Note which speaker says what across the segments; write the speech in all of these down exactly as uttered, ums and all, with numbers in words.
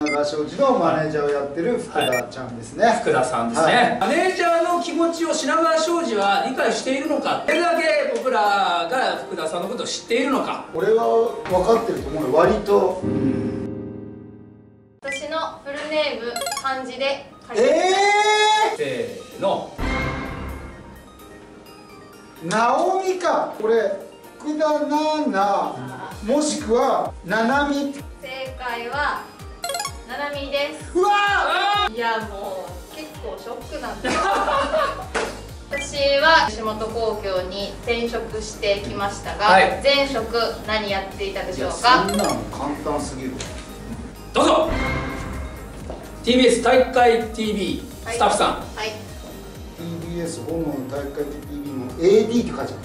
Speaker 1: 長庄司のマネージャーをやってる福田ちゃんですね、はい、
Speaker 2: 福田さんですね、はい、マネージャーの気持ちを品川庄司は理解しているのか、どれだけ僕らが福田さんのことを知っているのか。
Speaker 1: 俺は分かってると思うよ、割と。
Speaker 3: 私のフルネーム漢字で書いて、
Speaker 1: え
Speaker 2: ー、せーの、
Speaker 1: 直美か。これ福田奈々もしくはななみ。
Speaker 3: 正解はななみです。
Speaker 1: うわ
Speaker 3: ー、いやもう結構ショックなんです私は吉本興業に転職してきましたが、はい、前職何やっていたでしょうか。
Speaker 1: そんなの簡単すぎる。
Speaker 2: どうぞ。 ティービーエス 体育会 ティービー スタッフさん、はい、
Speaker 1: ティービーエス 炎の体育会 ティービー の エーディー って書いちゃった。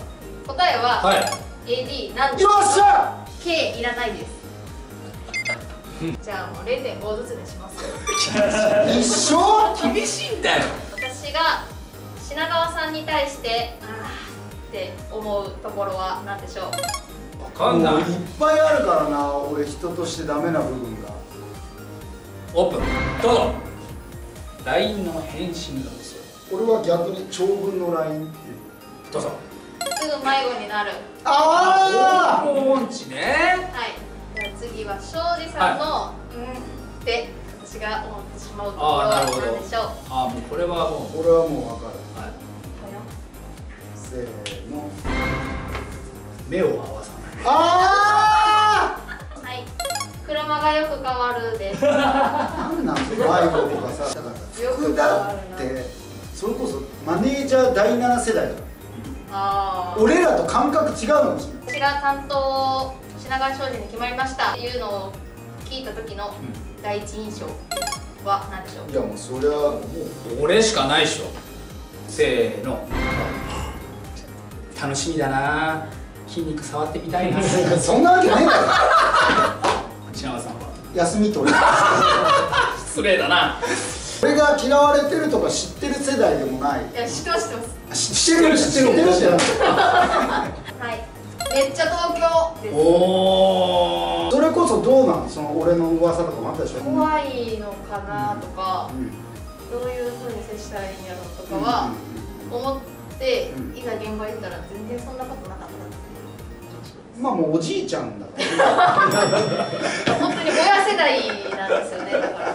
Speaker 3: 答えは、はい、エーディー なんです。
Speaker 1: よっしゃ
Speaker 3: K いらないですじゃあもう れいてんご ずつにします
Speaker 1: 一緒
Speaker 2: 厳しいんだよ。
Speaker 3: 私が品川さんに対してあーって思うところは何でしょう。
Speaker 2: わかんない。
Speaker 1: いっぱいあるからな、俺人としてダメな部分が。
Speaker 2: オープンどうぞ。 ライン の返信なんですよ。
Speaker 1: 俺は逆に長文の ライン っていう。
Speaker 2: どうぞ。
Speaker 3: すぐ迷子になる。
Speaker 1: ああ
Speaker 2: 音痴ね。
Speaker 3: はい、じゃあ次は庄司さんの、はい、うんって私が思ってしまうところは何でしょう。
Speaker 2: ああ、もうこれはもう
Speaker 1: 俺はもう分かる。はい、せーの、
Speaker 2: 目を合わさない。
Speaker 1: あ
Speaker 3: あはい、車がよく変わるです。
Speaker 1: なんなんそれ、迷子とかさ。だから福田ってそれこそマネージャーだいなな世代じゃん。あー、俺らと感覚違うの。
Speaker 3: 私が担当品川庄司に決まりましたっていうのを聞いた時の第一印象は何でしょう。
Speaker 1: いやもうそれはもう
Speaker 2: 俺しかないでしょ。せーの、楽しみだな、筋肉触ってみたいな
Speaker 1: そんなわけねえだろ
Speaker 2: 品川さんは
Speaker 1: 休み取る
Speaker 2: 失礼だな。
Speaker 1: 俺が嫌われてるとか知ってる世代でもない。
Speaker 3: いや、知ってます、知ってます。
Speaker 1: 知ってる知ってる知ってる知ってる
Speaker 3: はい、めっちゃ東京です。
Speaker 1: おお、それこそどうなの、その俺の噂とかもあったでしょ。
Speaker 3: 怖いのかなとか、うん、どういうふうに接したらいいんやろうとかは思って、うん、いざ現場行ったら全然そんなことなかった。
Speaker 1: まあもうおじいちゃんだから
Speaker 3: 本当に親世代なんですよね。だから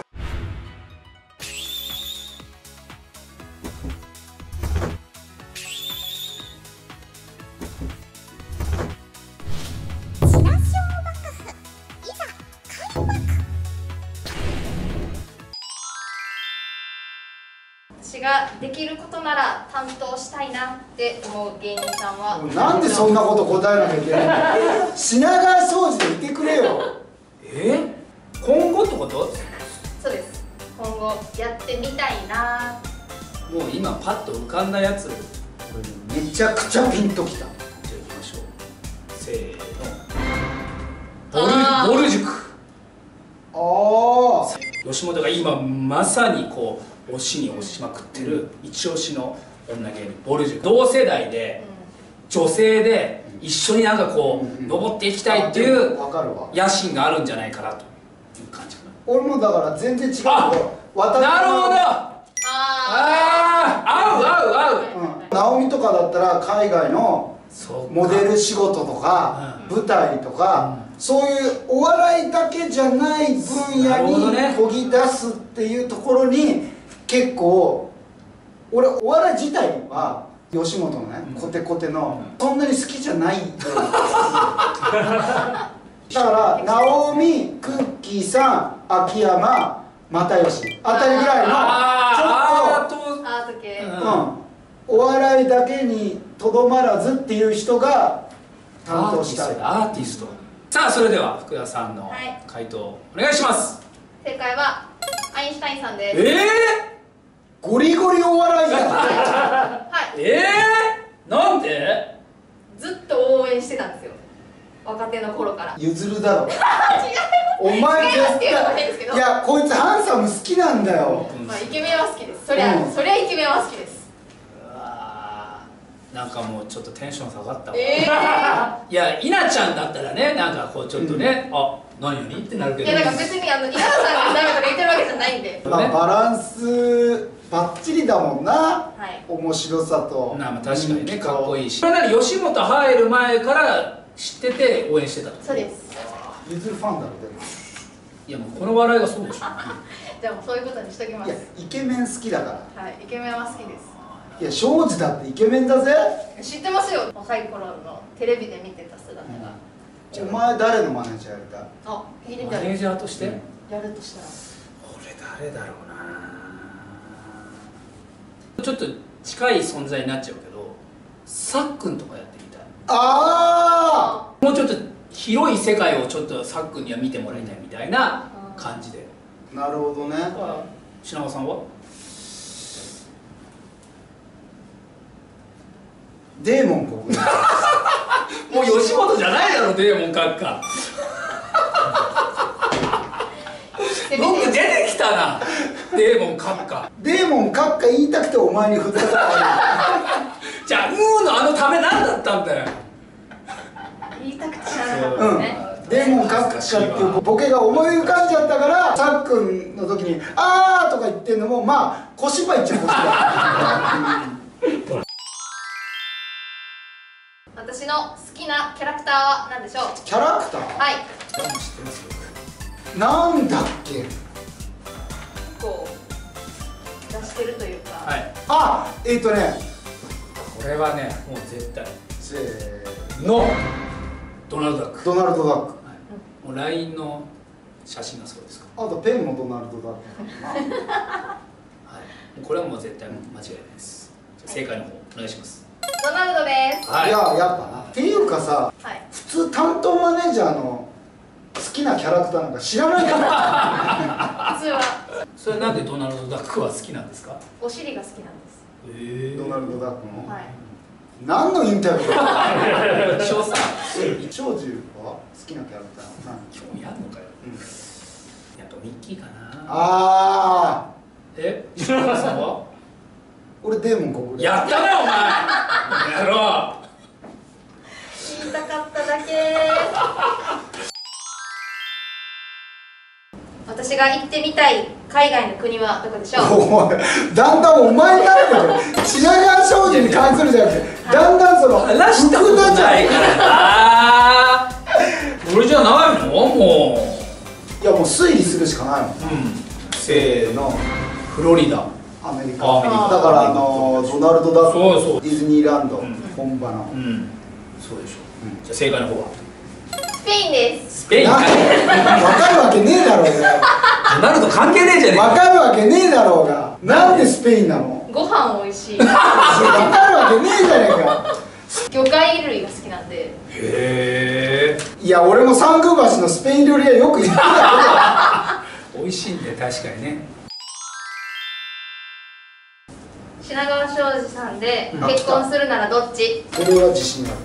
Speaker 3: 私ができることなら担当したいなって思う芸人さんは。
Speaker 1: なんでそんなこと答えなきゃいけないの品川庄司でいてくれよ。
Speaker 2: えー、今後ってこと？
Speaker 3: そうです、今後やってみたいな。
Speaker 2: もう今パッと浮かんだやつ、
Speaker 1: めちゃくちゃピンときた。じゃあ
Speaker 2: いきましょう。せーの、ボルボル塾。
Speaker 1: ああ、
Speaker 2: 吉本が今まさにこう推しに推しまくってる一押しの女芸人ボル塾。同世代で女性で一緒になんかこう登っていきたいっていう野心があるんじゃないかなという感じかな。
Speaker 1: 俺もだから全然違うけど、
Speaker 2: なるほど。ああ、合う合う合う。
Speaker 1: 直美とかだったら海外のモデル仕事とか舞台とか、そういうお笑いだけじゃない分野に研ぎ出すっていうところに結構、俺お笑い自体は吉本のね、コテコテのそんなに好きじゃないだから直美、クッキーさん、秋山、又吉あたりぐらいのちょっと
Speaker 3: アート系、
Speaker 1: お笑いだけにとどまらずっていう人が担当したい。
Speaker 2: アーティスト。さあ、それでは福田さんの回答お願いします。
Speaker 3: 正解はアインシュタインさんです。
Speaker 2: ええ
Speaker 1: ー、ゴリゴリお笑いじゃん
Speaker 3: はい。
Speaker 2: ええー、なんで？
Speaker 3: ずっと応援してたんですよ、若手の頃から。
Speaker 1: 譲るだろ。違う、
Speaker 3: お前絶対、
Speaker 1: いや、こいつハンサム好きなんだよ。
Speaker 3: まあイケメンは好きです。そりゃ、うん、そりゃイケメンは好きです。
Speaker 2: うわー、なんかもうちょっとテンション下がったわ。
Speaker 3: えー、
Speaker 2: いや、稲ちゃんだったらね、なんかこうちょっとね、うん、あ、何々ってなるけど。
Speaker 3: いや、なんか別にあの稲田さんがダメとかで、
Speaker 1: まあ、バランスバッチリだもんな、はい、面白さと。
Speaker 2: まあ確かにね、かっこいいし。それなり吉本入る前から知ってて応援してた。
Speaker 3: そうです。
Speaker 1: ゆずるファンだろでも。
Speaker 2: いやもうこの笑いがそうでしょ。
Speaker 3: じゃあもうそういうことにしときます。
Speaker 1: いやイケメン好きだから。
Speaker 3: はい、イケメンは好きです。
Speaker 1: いや庄司だってイケメンだぜ。
Speaker 3: 知ってますよ。若い頃のテレビで見てた姿が。
Speaker 1: お前誰のマネージャーやりたい？
Speaker 3: あ、
Speaker 2: マネージャーとして？
Speaker 3: やるとしたら。
Speaker 2: 俺誰だろうな。ちょっと近い存在になっちゃうけど、さっくんとかやってみたい。
Speaker 1: あ
Speaker 2: あ。もうちょっと広い世界をちょっとさっくんには見てもらいたいみたいな感じで。
Speaker 1: なるほどね。
Speaker 2: 品川さんは？
Speaker 1: デーモン国。
Speaker 2: もう吉本じゃないだろ、デーモン閣下。僕出てきたな、デーモン閣下。
Speaker 1: デーモン閣下言いたくてお前に振ったことあ
Speaker 2: る。じゃあ、うーのあのため何だったんだよ。
Speaker 3: 言いたくて知らなかったですね。
Speaker 1: うん、デーモン閣下っていうボケが思い浮かんじゃったから、さっくんの時に「あー」とか言ってんのもまあ小芝居っちゃ小芝居。
Speaker 3: 私の好きなキャラクターは何でしょう？
Speaker 1: キャラクター？
Speaker 3: はい。
Speaker 2: 知ってますよ。
Speaker 1: なんだっけ？
Speaker 3: こう出してるというか。
Speaker 2: はい。
Speaker 1: あ、えっとね。
Speaker 2: これはね、もう絶対。
Speaker 1: せー
Speaker 2: の。ドナルドダック。
Speaker 1: ドナルドダック。
Speaker 2: もうラインの写真がそうですか。
Speaker 1: あとペンもドナルドダック。
Speaker 2: はい。これはもう絶対間違いないです。正解の方お願いします。
Speaker 3: ドナルドです。
Speaker 1: はい、いややっぱなっていうかさ、はい、普通担当マネージャーの好きなキャラクターなんか知らないから
Speaker 3: 普通は。
Speaker 2: それなんでドナルドダックは好きなんですか？
Speaker 3: お尻が好きなんです。
Speaker 1: えー、ドナルドダックの、
Speaker 3: はい、
Speaker 1: 何のインタビューだ
Speaker 2: 翔さん、
Speaker 1: 長寿は好きなキャラクター何？
Speaker 2: 興味あるのかよ、うん、やっぱミッキーかな。
Speaker 1: あ
Speaker 2: ーえ、石川さんは？
Speaker 1: 俺デーモン国
Speaker 2: やったなお前やろう。
Speaker 3: 言いたかっただけ。私が行ってみたい海外の国はどこでしょう？
Speaker 1: お前だんだんお前になるけど品川庄司に関するじゃなくて、だんだんその
Speaker 2: 話したことないからな。俺じゃないの？も
Speaker 1: ういやもう推理するしかないもん、うん、せーの、
Speaker 2: フロリダ、
Speaker 1: アメリカ。だからあのドナルドダック、
Speaker 2: そうそう、
Speaker 1: ディズニーランド、うん、本場の、
Speaker 2: うん、そうでしょ、うん、じゃあ正解の方は
Speaker 3: スペインです。
Speaker 2: スペインかい。
Speaker 1: 分かるわけねえだろうが。
Speaker 2: ドナルド関係ねえじゃねえか。
Speaker 1: 分かるわけねえだろうが。なんでスペインなの？
Speaker 3: ご飯美味しい。
Speaker 1: 分かるわけねえじゃねえか。
Speaker 3: 魚介類が好きなんで。
Speaker 2: へえ。
Speaker 1: いや俺も三宮橋のスペイン料理屋よく行ってた
Speaker 2: けど美味しいんで確かにね。
Speaker 3: 品川庄司さんで結婚するならどっち？
Speaker 1: これは自信ある。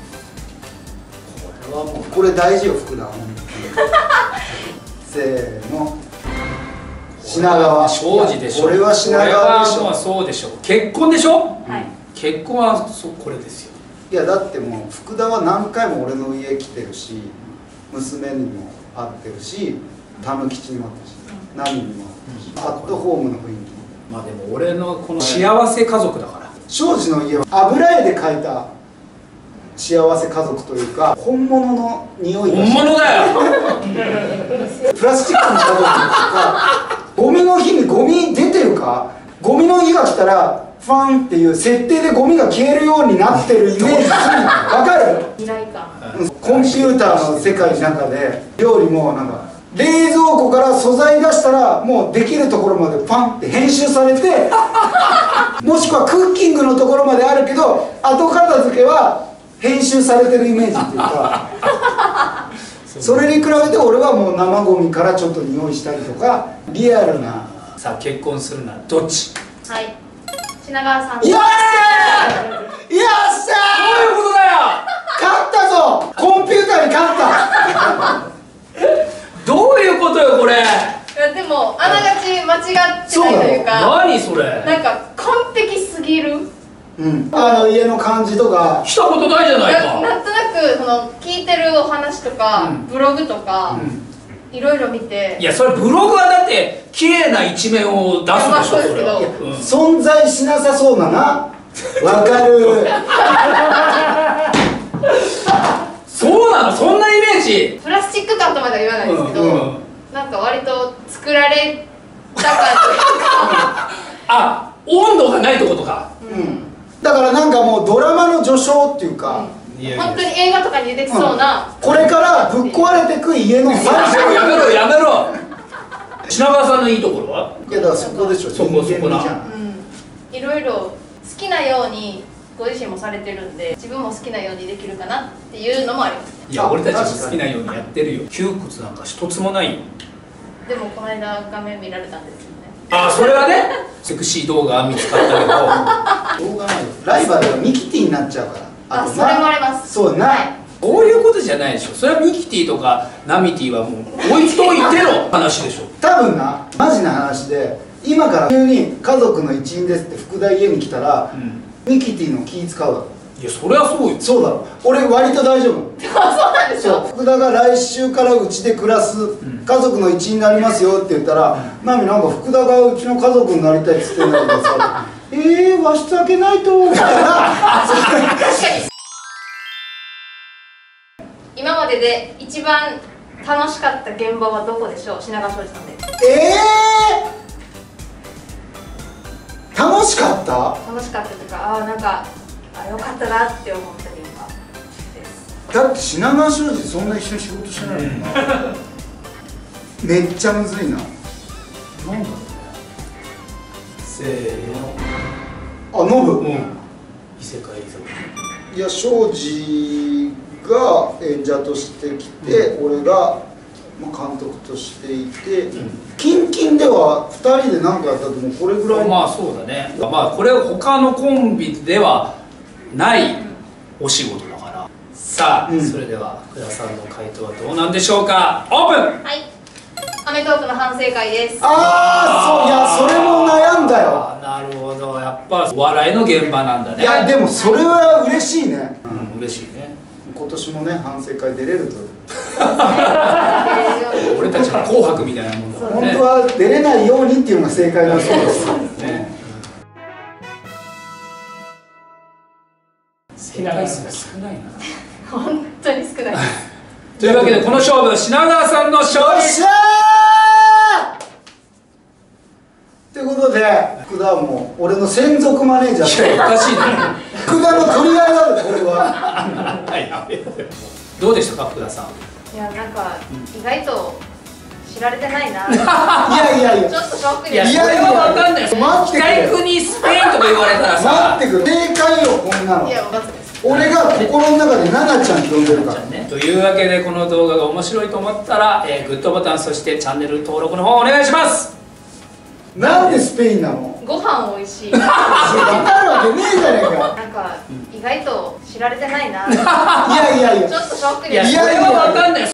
Speaker 1: これはもうこれ大事よ福田。せーの。品川
Speaker 2: 庄司でしょ。
Speaker 1: これは品川でしょ。
Speaker 2: これはそうでしょ。結婚でしょ。
Speaker 3: はい。
Speaker 2: 結婚はそうこれですよ。
Speaker 1: いやだってもう福田は何回も俺の家来てるし、娘にも会ってるし、たぬきちにも会ってるし、何にも会ってるし、アットホームの雰囲気。
Speaker 2: まあでも俺のこの幸せ家族だから。
Speaker 1: 庄司の家は油絵で描いた幸せ家族というか本物の匂いが
Speaker 2: 本物だよ。
Speaker 1: プラスチックの家族とかゴミの日にゴミ出てるか、ゴミの日が来たらファンっていう設定でゴミが消えるようになってるイメージする。わかる？
Speaker 3: 未来感。
Speaker 1: コンピューターの世界の中で料理もなんか冷蔵庫から素材出したらもうできるところまでパンって編集されてもしくはクッキングのところまであるけど後片付けは編集されてるイメージっていうかそれに比べて俺はもう生ゴミからちょっと匂いしたりとかリアルな。
Speaker 2: さあ結婚するならどっち？
Speaker 3: はい、品川さん。
Speaker 1: よっしゃー、よっしゃー、
Speaker 2: どういうことだよ。
Speaker 1: 勝ったぞ、コンピューターに勝った
Speaker 2: どういうことよこれ。い
Speaker 3: やでもあながち間違ってないというか、
Speaker 2: 何それ、
Speaker 3: なんか完璧すぎる。
Speaker 1: うん、あの家の感じとか
Speaker 2: したことないじゃないか。
Speaker 3: なんとなくその聞いてるお話とか、うん、ブログとか、 いろいろ見て、
Speaker 2: いやそれブログはだって綺麗な一面を出すでしょ。それは
Speaker 1: 存在しなさそうだな。わかる。
Speaker 2: そうなの、そんなイメージ。
Speaker 3: プラスチック感とまでは言わないですけど、うんうん、なんか割と作られた感というか
Speaker 2: あ、温度がないとことか、
Speaker 1: うん、だからなんかもうドラマの序章っていうか、
Speaker 3: うん、本当に映画とかに出てきそうな、
Speaker 1: うん、これからぶっ壊れてく家の最初
Speaker 2: やめろやめろ品川さんのいいところは？
Speaker 1: いやだからそこでしょ、
Speaker 2: そこそこな、
Speaker 3: うん、いろいろ好きなようにご自身もされてるんで、自分も好きなようにできるかなっていうのもあります。
Speaker 2: いや俺たちも好きなようにやってるよ。窮屈なんか一つもないよ。
Speaker 3: でもこの間画面見られたんですよね。
Speaker 2: ああ、それはねセクシー動画見つかったけど
Speaker 1: しょうがないよ、ライバルがミキティになっちゃうから。
Speaker 3: あ、それもあります。
Speaker 1: そうな、はい、
Speaker 2: そういうことじゃないでしょ。それはミキティとかナミティはもう置いといての話でしょ。
Speaker 1: 多分な、マジな話で今から急に家族の一員ですって福田家に来たら、うん、ミキティの気使うだろ。
Speaker 2: いやそれはそうよ。
Speaker 1: そうだろ、俺割と大丈夫。
Speaker 3: あ、そうなんですよ。
Speaker 1: 福田が来週からうちで暮らす、うん、家族の一員になりますよって言ったら「ナミ、なんか福田がうちの家族になりたい」っつってんだけどさ「えー、和室開けないと」みたいな。確かに
Speaker 3: 今までで一番楽しかった現場はどこでしょう？品川庄司さんで。
Speaker 1: えー、楽しかった？
Speaker 3: 楽しかったというか、ああなんかあよかったなって思った現場です。
Speaker 1: だって品川庄司そんな一緒に仕事してないもんな。めっちゃむずいな。なんだろうね。せーの。あ、ノブ。うん。
Speaker 2: 異世界異世界。
Speaker 1: いや、庄司が演者として来て、うん、俺がまあ監督としていて、うん、キンキンではふたりで何かやったともうこれぐらい。
Speaker 2: まあそうだね。まあこれ他のコンビではないお仕事だから。さあ、うん、それでは福田さんの回答はどうなんでしょうか。オープン。
Speaker 3: はい。アメトークの反省会です。
Speaker 1: ああ、そう、いやそれも悩んだよ。
Speaker 2: なるほど、やっぱお笑いの現場なんだね。
Speaker 1: いやでもそれは嬉しいね。
Speaker 2: うん、嬉しいね。
Speaker 1: 今年もね反省会出れると。
Speaker 2: 俺たちの紅白みたいなもんだからね。
Speaker 1: 本当は出れないようにっていうのが正解だそうです。ね。
Speaker 2: 正解数が少ないな。
Speaker 3: 本当に少ないです。
Speaker 2: というわけでこの勝負品川さんの勝利。
Speaker 1: ということで福田はもう俺の専属マネージャー。
Speaker 2: おかしいね。
Speaker 1: 福田の取り合いだろこれは。
Speaker 2: どうでしたか福田さん。
Speaker 3: いやなんか意外と知られてないな。い
Speaker 1: やいやいや。
Speaker 3: ちょっとショックで。
Speaker 2: いやそれは分かんない。
Speaker 1: 待ってくれ。
Speaker 2: 北国スペインとか言われたらさ。
Speaker 1: 待ってくれ。正解よこんなの。
Speaker 3: いや分かったです。
Speaker 1: 俺が心の中でナナちゃんって呼んでるから。
Speaker 2: ね、というわけでこの動画が面白いと思ったら、えー、グッドボタンそしてチャンネル登録の方お願いします。
Speaker 1: なんでスペインなの？
Speaker 3: ご飯美味しい。
Speaker 1: 分かるわけねえじゃねえか。
Speaker 3: なんか意外と知られてないな。い
Speaker 1: やいやいや。
Speaker 3: ちょっとショックで。
Speaker 2: いやそれは分かんない。